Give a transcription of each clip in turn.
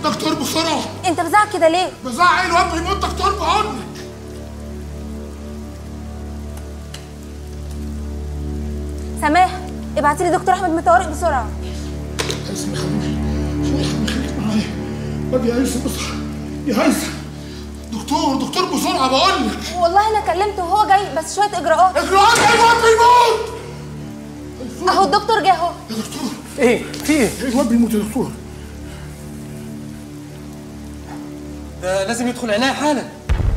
دكتور بسرعه. انت بزعق كده ليه؟ بزعق ايه؟ الواد بيموت دكتور بقول لك. سماح ابعتي لي دكتور احمد مطارق بسرعه. هيثم يا حبيبي خليك معايا. واد يا هيثم بسرعه يا هيثم. دكتور بسرعه بقول لك. والله انا كلمته وهو جاي بس شويه اجراءات. اجراءات ايه؟ الواد بيموت. اهو الدكتور جه اهو. يا دكتور ايه في ايه؟ الواد بيموت يا دكتور. ده لازم يدخل عناية حالا.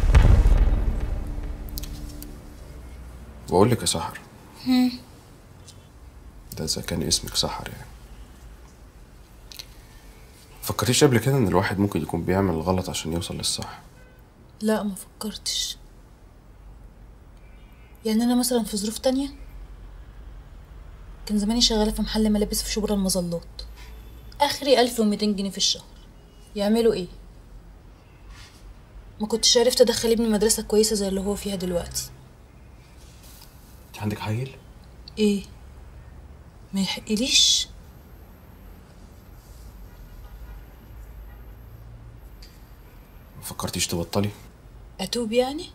بقول لك يا سحر، ده اذا كان اسمك سحر يعني، فكرتيش قبل كده ان الواحد ممكن يكون بيعمل غلط عشان يوصل للصح؟ لا ما فكرتش. يعني انا مثلا في ظروف تانية كان زماني شغاله في محل ملابس في شبرا المظلات، اخري 1200 جنيه في الشهر. يعملوا ايه؟ ما كنتش عرفت ادخل ابني مدرسه كويسه زي اللي هو فيها دلوقتي. انت عندك حيل؟ ايه؟ ما يحقليش. ما فكرتيش تبطلي؟ اتوب يعني؟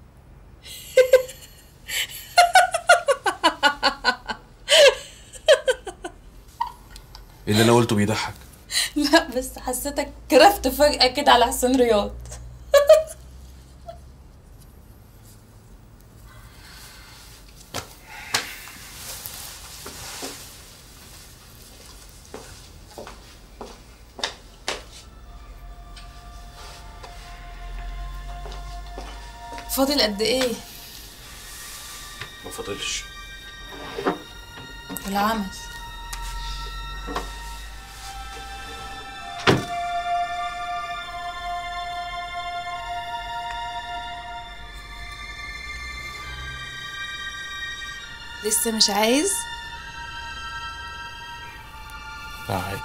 ايه اللي انا قلته بيضحك؟ لا بس حسيتك كرفت فجأة كده على حسين رياض. فاضل قد ايه؟ ما فاضلش. والعمل لسه مش عايز؟ لا عايز.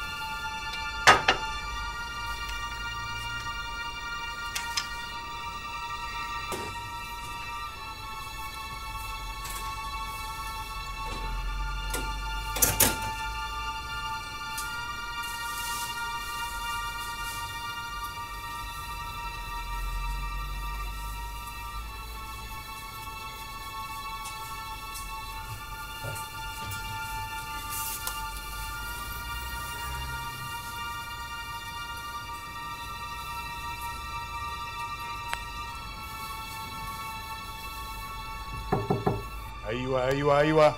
ايوه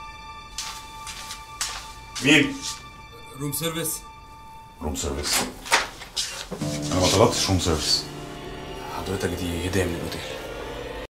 مين؟ روم سيرفيس. روم سيرفيس؟ انا ما طلبتش روم سيرفيس. حضرتك دي هدية من الاوتيل.